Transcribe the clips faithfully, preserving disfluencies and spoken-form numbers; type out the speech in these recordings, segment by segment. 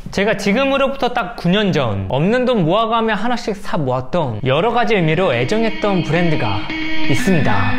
제가 지금으로부터 딱 구 년 전 없는 돈 모아가며 하나씩 사 모았던 여러가지 의미로 애정했던 브랜드가 있습니다.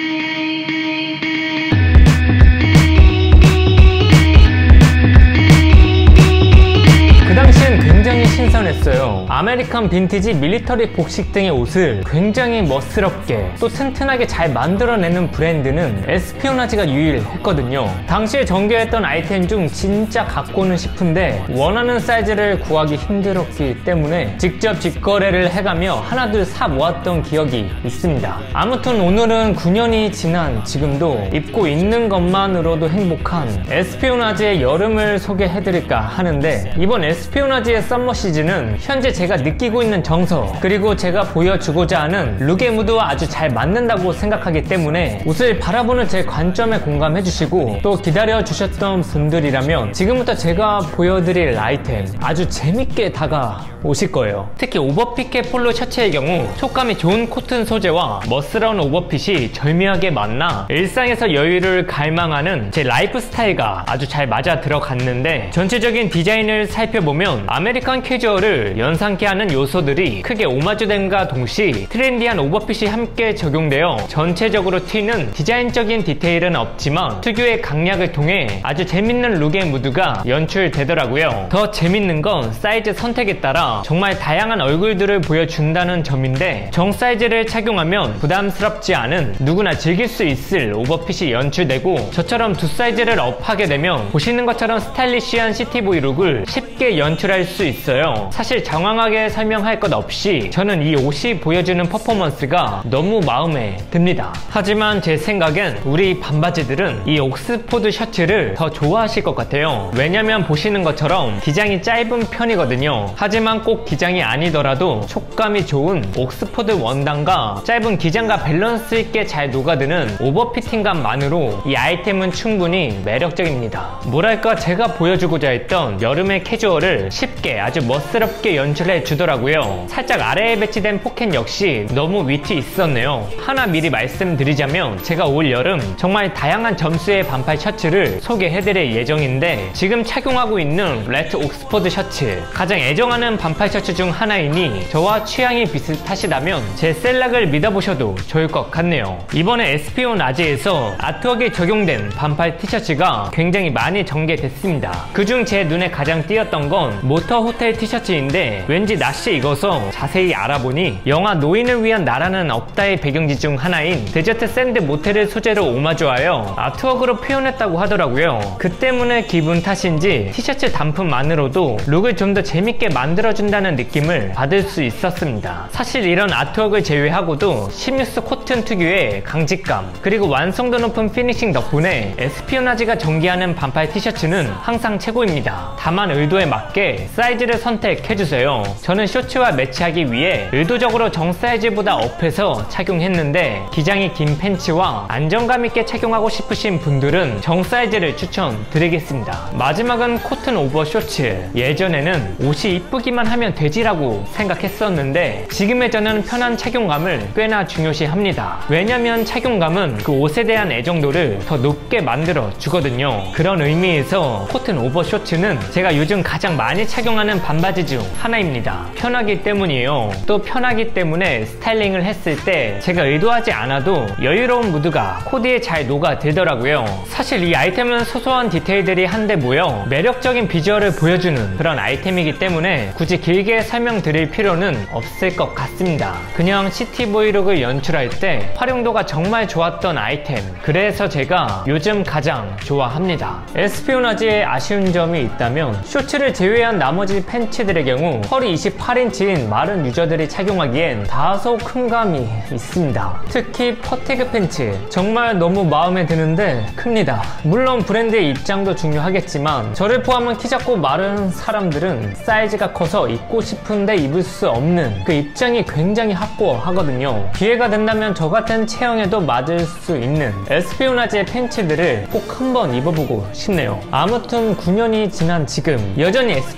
그 당시엔 굉장히 신선했어요. 아메리칸 빈티지, 밀리터리 복식 등의 옷을 굉장히 멋스럽게 또 튼튼하게 잘 만들어내는 브랜드는 에스피오나지가 유일했거든요. 당시에 전개했던 아이템 중 진짜 갖고는 싶은데 원하는 사이즈를 구하기 힘들었기 때문에 직접 직거래를 해가며 하나둘 사 모았던 기억이 있습니다. 아무튼 오늘은 구 년이 지난 지금도 입고 있는 것만으로도 행복한 에스피오나지의 여름을 소개해드릴까 하는데, 이번 에스피오나지의 썸머 시즌은 현재 제가 느끼고 있는 정서 그리고 제가 보여주고자 하는 룩의 무드와 아주 잘 맞는다고 생각하기 때문에 옷을 바라보는 제 관점에 공감해주시고 또 기다려주셨던 분들이라면 지금부터 제가 보여드릴 아이템 아주 재밌게 다가오실 거예요. 특히 오버핏의 폴로 셔츠의 경우 촉감이 좋은 코튼 소재와 멋스러운 오버핏이 절묘하게 만나 일상에서 여유를 갈망하는 제 라이프 스타일과 아주 잘 맞아 들어갔는데, 전체적인 디자인을 살펴보면 아메리칸 캐주얼을 연상케 하는 요소들이 크게 오마주됨과 동시에 트렌디한 오버핏이 함께 적용되어 전체적으로 튀는 디자인적인 디테일은 없지만 특유의 강약을 통해 아주 재밌는 룩의 무드가 연출되더라고요. 더 재밌는 건 사이즈 선택에 따라 정말 다양한 얼굴들을 보여준다는 점인데, 정 사이즈를 착용하면 부담스럽지 않은 누구나 즐길 수 있을 오버핏이 연출되고, 저처럼 두 사이즈를 업하게 되면 보시는 것처럼 스타일리시한 시티보이 룩을 쉽게 연출할 수 있어요. 사실 장황하게 설명할 것 없이 저는 이 옷이 보여주는 퍼포먼스가 너무 마음에 듭니다. 하지만 제 생각엔 우리 반바지들은 이 옥스포드 셔츠를 더 좋아하실 것 같아요. 왜냐면 보시는 것처럼 기장이 짧은 편이거든요. 하지만 꼭 기장이 아니더라도 촉감이 좋은 옥스포드 원단과 짧은 기장과 밸런스 있게 잘 녹아드는 오버피팅감만으로 이 아이템은 충분히 매력적입니다. 뭐랄까, 제가 보여주고자 했던 여름의 캐주얼을 쉽게 아주 멋스럽게 연출해 주더라고요. 살짝 아래에 배치된 포켓 역시 너무 위트 있었네요. 하나 미리 말씀드리자면 제가 올 여름 정말 다양한 점수의 반팔 셔츠를 소개해드릴 예정인데, 지금 착용하고 있는 레트 옥스포드 셔츠 가장 애정하는 반팔 셔츠 중 하나이니 저와 취향이 비슷하시다면 제 셀락을 믿어보셔도 좋을 것 같네요. 이번에 에스피오나지에서 아트웍이 적용된 반팔 티셔츠가 굉장히 많이 전개됐습니다. 그중 제 눈에 가장 띄었던 건 모터 호텔 티셔츠인데, 왠지 낮에 익어서 자세히 알아보니 영화 노인을 위한 나라는 없다의 배경지 중 하나인 데저트 샌드 모텔을 소재로 오마주하여 아트웍으로 표현했다고 하더라고요. 그 때문에 기분 탓인지 티셔츠 단품만으로도 룩을 좀 더 재밌게 만들어준다는 느낌을 받을 수 있었습니다. 사실 이런 아트웍을 제외하고도 시뮤스 코튼 특유의 강직감 그리고 완성도 높은 피니싱 덕분에 에스피오나지가 전개하는 반팔 티셔츠는 항상 최고입니다. 다만 의도에 맞게 사이즈를 선택해주세요. 저는 쇼츠와 매치하기 위해 의도적으로 정 사이즈보다 업해서 착용했는데, 기장이 긴 팬츠와 안정감 있게 착용하고 싶으신 분들은 정 사이즈를 추천드리겠습니다. 마지막은 코튼 오버 쇼츠. 예전에는 옷이 이쁘기만 하면 되지라고 생각했었는데 지금의 저는 편한 착용감을 꽤나 중요시합니다. 왜냐면 착용감은 그 옷에 대한 애정도를 더 높게 만들어 주거든요. 그런 의미에서 코튼 오버 쇼츠는 제가 요즘 가장 많이 착용하는 반바지 중 하나입니다. 편하기 때문이에요. 또 편하기 때문에 스타일링을 했을 때 제가 의도하지 않아도 여유로운 무드가 코디에 잘 녹아들더라고요. 사실 이 아이템은 소소한 디테일들이 한데 모여 매력적인 비주얼을 보여주는 그런 아이템이기 때문에 굳이 길게 설명드릴 필요는 없을 것 같습니다. 그냥 시티보이 룩을 연출할 때 활용도가 정말 좋았던 아이템, 그래서 제가 요즘 가장 좋아합니다. 에스피오나지의 아쉬운 점이 있다면 쇼츠를 제외한 나머지 팬츠들의 경우 허리 이십팔 인치인 마른 유저들이 착용하기엔 다소 큰 감이 있습니다. 특히 퍼티그 팬츠 정말 너무 마음에 드는데 큽니다. 물론 브랜드의 입장도 중요하겠지만 저를 포함한 키 작고 마른 사람들은 사이즈가 커서 입고 싶은데 입을 수 없는 그 입장이 굉장히 확고하거든요. 기회가 된다면 저 같은 체형에도 맞을 수 있는 에스피오나지의 팬츠들을 꼭 한번 입어보고 싶네요. 아무튼 구 년이 지난 지금 여전히 에스피오나지는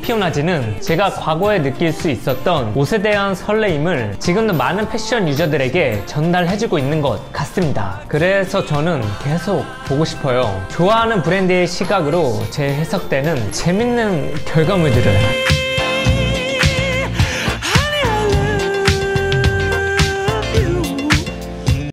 이야기는 제가 과거에 느낄 수 있었던 옷에 대한 설레임을 지금도 많은 패션 유저들에게 전달해주고 있는 것 같습니다. 그래서 저는 계속 보고 싶어요. 좋아하는 브랜드의 시각으로 제 해석되는 재밌는 결과물들을.